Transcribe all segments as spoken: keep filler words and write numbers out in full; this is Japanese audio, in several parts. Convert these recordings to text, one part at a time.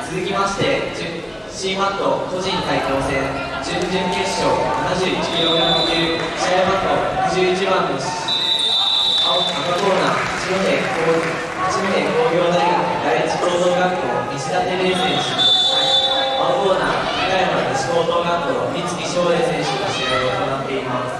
続きまして C マット個人対抗戦準々決勝 ななじゅういちキログラム 級試合番号ろくじゅういちばんの青赤コーナー八戸工業大学第一高等学校西舘玲選手、青コーナー高山西高等学校三月翔英選手が試合を行っています。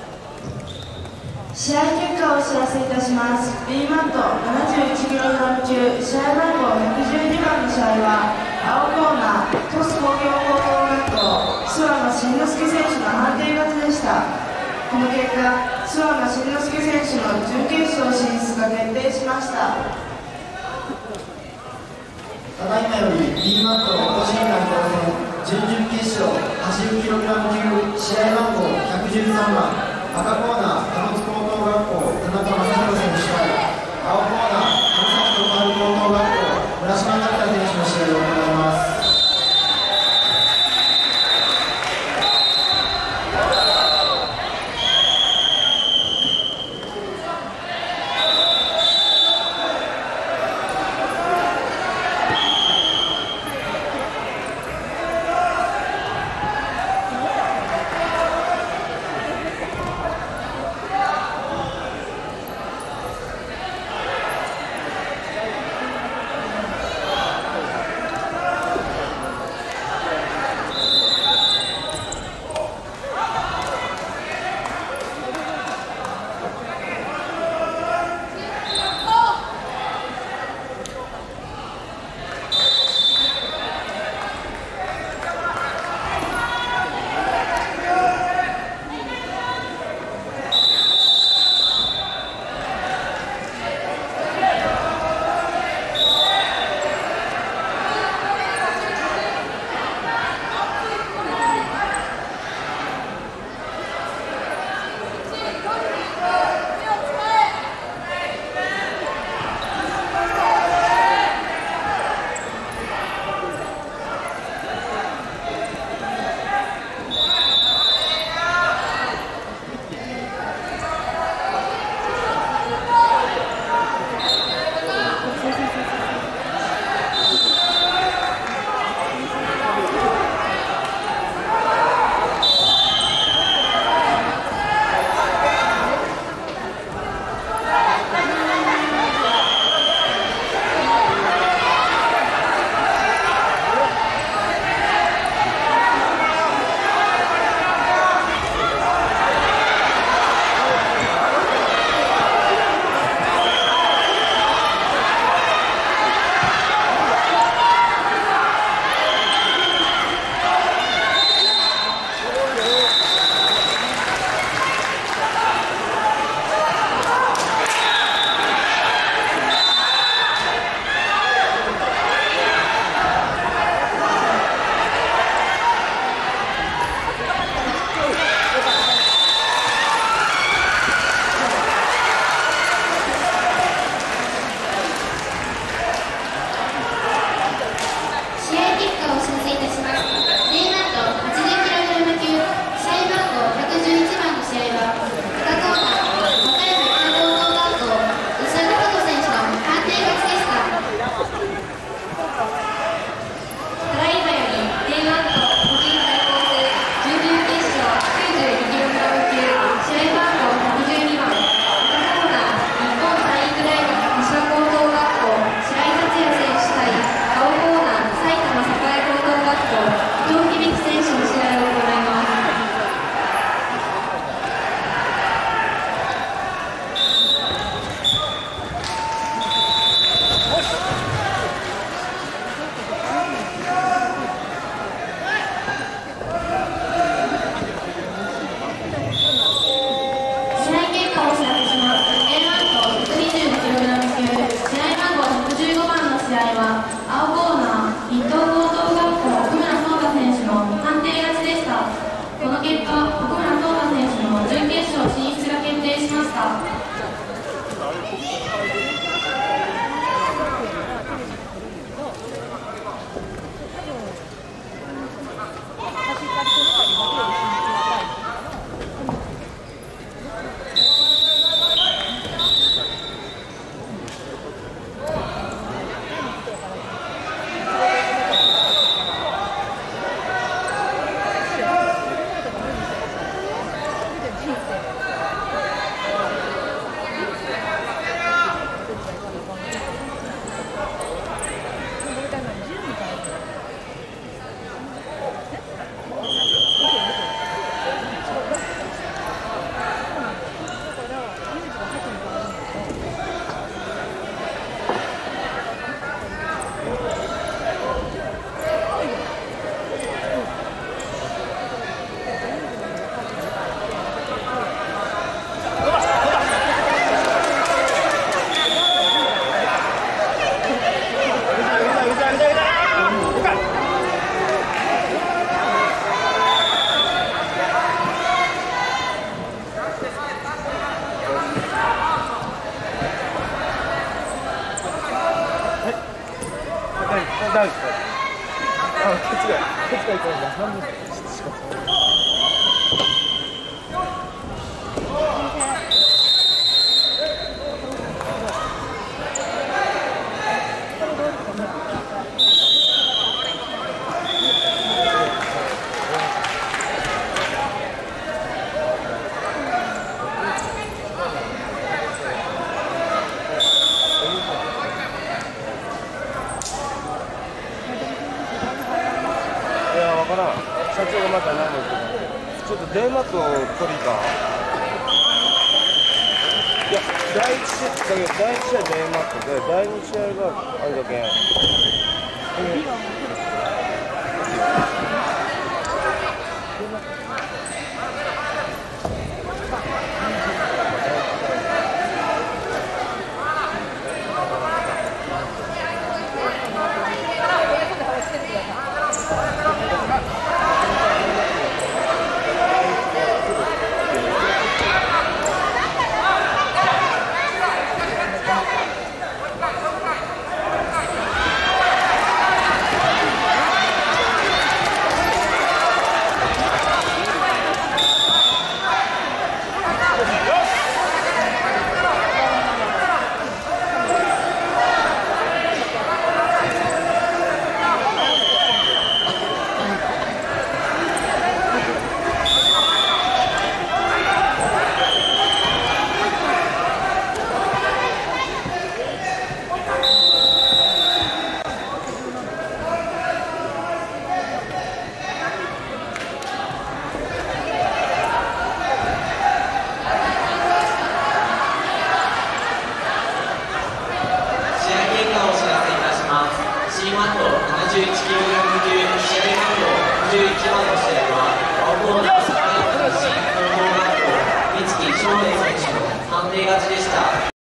試合結果をお知らせいたします。 B マット ななじゅういちキログラム 級試合番号ひゃくじゅうにばんの試合は青コーナー鳥栖工業高等学校諏訪野慎之介選手の判定勝ちでした。この結果、諏訪野慎之介選手の準決勝進出が決定しました。 ただいまより B マット個人対抗戦準々決勝 はちじゅっキログラム 級試合番号ひゃくじゅうさんばん赤コーナー田野津高等学校田中将大選手対青コーナー花咲徳栄高等学校村島拓也選手の試合を行います。 いですか。あ、ケツがケツがいかない。半分しか。社長がまた何も言ってない。ちょっとデーマットを取りか。いや、第一試合、だけど第一試合デーマットで、第二試合があれだけ。 C マット ななじゅういちキログラム 級試合番号ろくじゅういちばんの試合は青コーナー栄新高等学校三月翔平選手の判定勝ちでした。